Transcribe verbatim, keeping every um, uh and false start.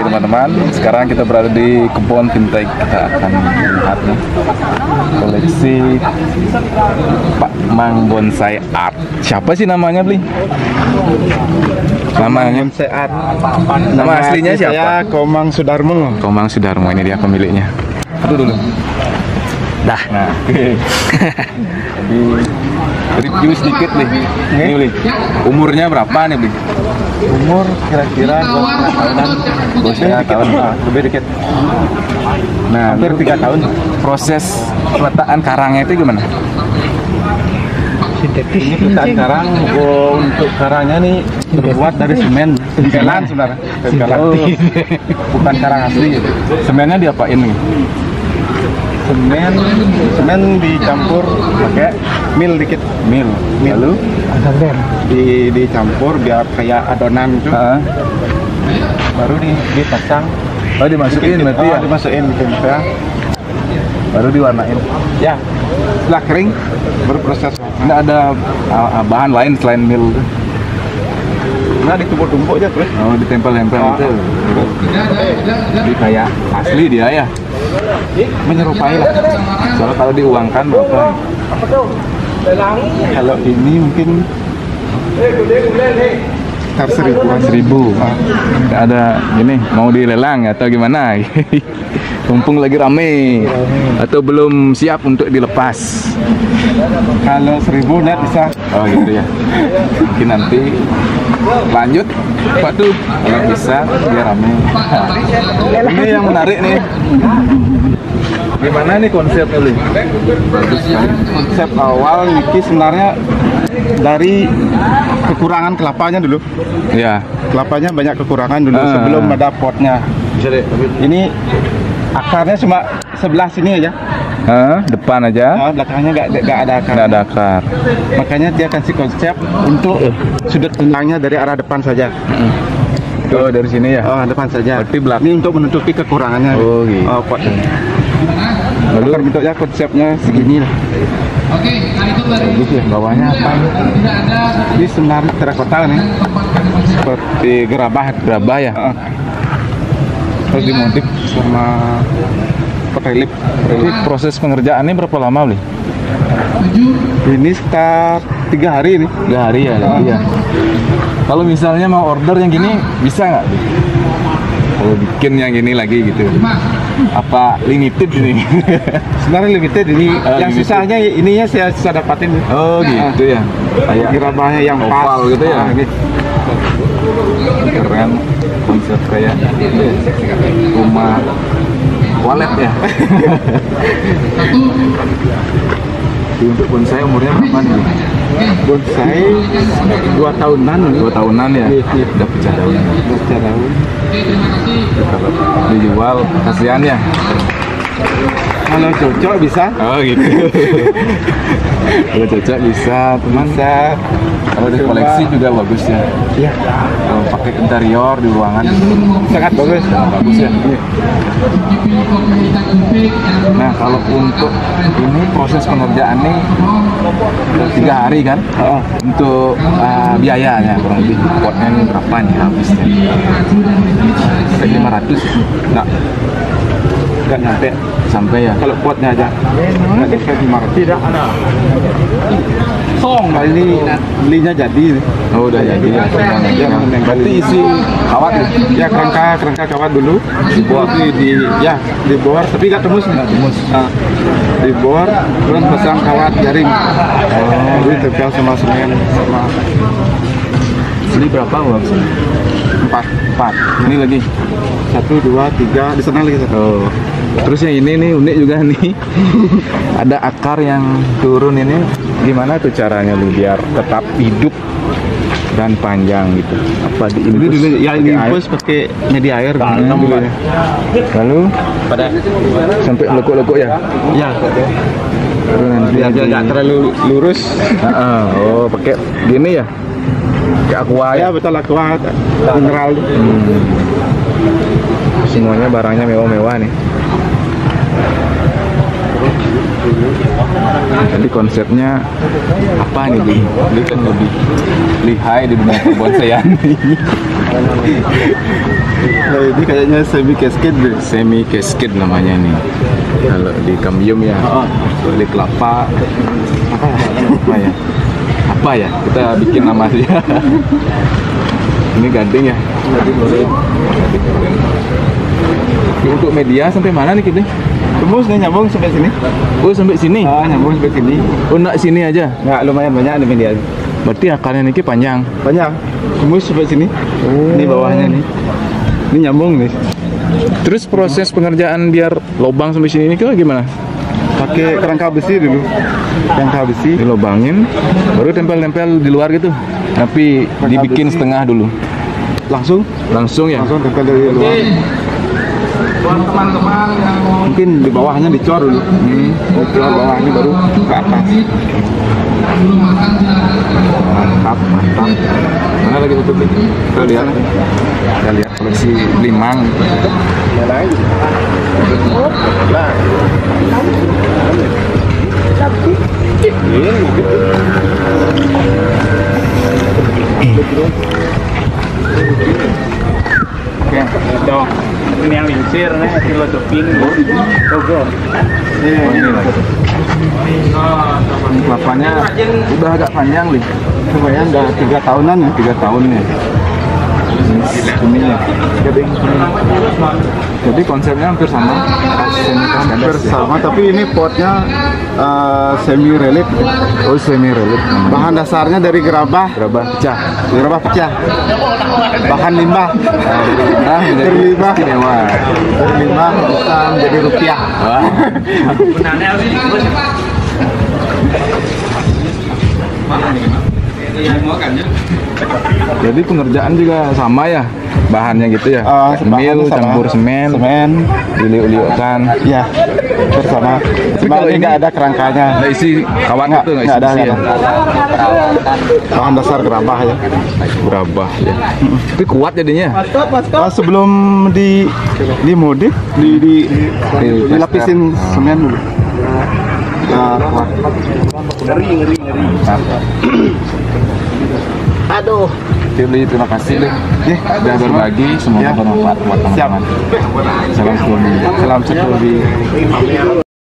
teman-teman, sekarang kita berada di kebun vintage. Kita akan melihat nih koleksi Pak Mang Bonsai Art. Siapa sih namanya, Bli? Namanya Bonsai Art. Nama aslinya siapa? Saya Komang Sudarmo. Komang Sudarmo, ini dia pemiliknya. Aduh dulu. Dah. Nah, oke. Di review sedikit nih. Ini Bli. Umurnya berapa nih, Bli? Umur kira-kira dua setengah tahunan. Dua setengah tahun. Ah, lebih dikit. Nah, Hampir tiga tahun. proses peletakan karangnya itu gimana? Ini pecahan karang. Oh, untuk karangnya nih terbuat dari semen tempelan sebenarnya. Tempelan. Oh, bukan karang asli. Semennya diapain nih? Semen, semen dicampur pakai mil dikit. Mil. Mil. Lalu di dicampur biar kayak adonan gitu. ah, Baru di dipasang. oh dimasukin berarti ya? Oh, dimasukin ditempel. Baru diwarnain. Ya. Setelah kering berproses. Nggak ada ah, bahan lain selain mil? Nah, ditumpuk-tumpuk aja terus. Oh, ditempel-tempel Ah. itu. Jadi kayak asli dia ya. Menyerupai lah. Soalnya kalau diuangkan berapa? Kalau ini mungkin sekitar seribuan. Seribu. Nggak ada gini mau dilelang atau gimana? Mumpung lagi rame atau belum siap untuk dilepas. Kalau seribu net bisa. Oh gitu ya. Mungkin nanti lanjut Pak tuh kalau bisa biar rame. Ini yang menarik nih. Gimana nih konsepnya, Li? Bagus sekali. Konsep awal Niki sebenarnya dari kekurangan kelapanya dulu. Ya. Kelapanya banyak kekurangan dulu Ah. sebelum ada potnya. Bisa deh. Ini akarnya cuma sebelah sini aja. Hah? Depan aja. Nah, belakangnya nggak nggak ada akar. Nggak ada akar. Makanya dia kasih konsep untuk sudut pandangnya dari arah depan saja. Oh, dari sini ya. Oh, depan saja. Berarti belakang. Ini untuk menutupi kekurangannya. Oh, gitu. Oh, pot. Lalu Akar bentuknya konsepnya segini lah. bagus ya. Bawahnya apa? Ini sebenarnya terakota nih. Seperti gerabah. Gerabah ya. Ah. Terus dimotif sama relief. Jadi proses pengerjaannya berapa lama, Bli? Ini sekitar tiga hari ini. Tiga hari ya, ya. Kalau misalnya mau order yang gini bisa nggak? Kalau bikin yang gini lagi gitu, apa limited ini? Sebenarnya limited ini. Ah, yang limited. sisanya ininya saya bisa dapatin. Oh gitu ya. Kayak Gerabahnya yang oval pas gitu ya. Ah, gitu. Keren, konsep kayak rumah walet ya. Jadi untuk bonsai umurnya berapa nih? Bonsai dua tahunan. Dua tahunan ya. Iya, iya. Udah pecah daun. Pecah daun. Kalau dijual kasihan ya. Kalau cocok bisa. Oh gitu. Kalau cocok bisa, teman. Bisa. Kalau di koleksi juga bagus ya. Iya. Kalau pakai interior di ruangan Sangat bagus. sangat bagus ya. Nah kalau untuk ini proses pengerjaan nih tiga hari kan? Oh. Untuk uh, biayanya kurang lebih potnya ini berapa nih habisnya? lima ratus nggak Nggak nyampe. sampai ya? Kalau potnya aja. Nggak nyampe lima ratus. Tidak ada. Song. Kali ini belinya jadi. Oh udah jadi ya. Ya, Berarti isi kawat ya? Ya kerangka kerangka kawat dulu dibuat di, di ya dibor tapi nggak tembus nggak tembus nah, dibor terus pasang kawat jaring oh, jadi tempel sama semen sama Beli berapa uang sih? empat Empat. Ini lagi. satu dua tiga di sana lagi satu. Oh. Terus yang ini nih unik juga nih. Ada akar yang turun ini. Gimana tuh caranya lu biar tetap hidup dan panjang gitu? Apa Ini diinfus? dulu ya pakai ini air? infus pakai media air Hmm, gitu. dulu ya. Lalu Pada sampai lekuk-lekuk ya. ya Lalu nanti biar dia nggak terlalu lurus. Heeh. Oh, pakai gini ya. Pakai aqua ya. Ya betul lah kuat mineral. Hmm. Semuanya barangnya mewah-mewah nih. Jadi konsepnya apa nih, Bli? Bli kan lebih lihai di dunia perbonsaian. Nah, ini kayaknya semi cascade deh. Semi cascade namanya ini. Kalau di kambium ya, Oh. di kelapa apa ya? Apa ya? Kita bikin nama dia. Ini gading ya. Gading goreng. Untuk media sampai mana nih kita? Tembus nih nyambung sampai sini. Oh sampai sini? Ah, nyambung sampai sini. Oh nak sini aja? Nggak, lumayan banyak nih media. Berarti akarnya ini panjang. Banyak. Tembus sampai sini. Oh. Ini bawahnya nih. Ini nyambung nih. Terus proses pengerjaan biar lubang sampai sini ini kira gimana? Pakai kerangka besi dulu. Kerangka besi. Dilobangin, baru tempel-tempel di luar gitu. Tapi dibikin besi. setengah dulu. Langsung, Langsung ya? langsung tempel dari luar. Teman-teman yang mungkin di bawahnya dicor dulu. Hmm. Dicor bawahnya baru ke atas. Mantap, mantap. Mana lagi tutupnya? Kita lihat. Kita lihat koleksi limang. Oke, dong. Ini yang lingsir nih, filosofin. Togo. Oh, ini lah. Kelapanya udah agak panjang nih. Lumayan udah tiga tahunan ya. Tiga tahun nih. Ininya. Jadi, jadi konsepnya hampir sama. Hampir sama, tapi ini potnya uh, semi relief. Oh semi relief. Bahan dasarnya dari gerabah, Gerabah pecah. gerabah pecah. Bahan limbah. Nah, menjadi Dari limbah. istimewa. Dari limbah bisa menjadi rupiah. Wah. Jadi pengerjaan juga sama ya, bahannya gitu ya. Uh, Mil campur semen, semen, diliuk-liukkan. ya, bersama. Cuma kalau ini ini- nggak ada kerangkanya. Nggak isi kawat Nggak, itu nggak isi nggak ada, besi ya. nggak ada. Bahan dasar gerabah ya. Berabah ya. Tapi kuat jadinya. Ah, sebelum di di mode di, di, Di dilapisin semen dulu. Ya, kuat. Aduh. Firly, terima kasih deh. Ya, Sudah berbagi, semoga Ya. bermanfaat buat teman-teman. Salam sekolah. Salam sekolah.